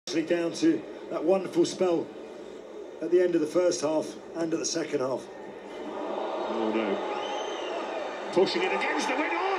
Down to that wonderful spell at the end of the first half and at the second half. Oh no. Pushing it against the wind.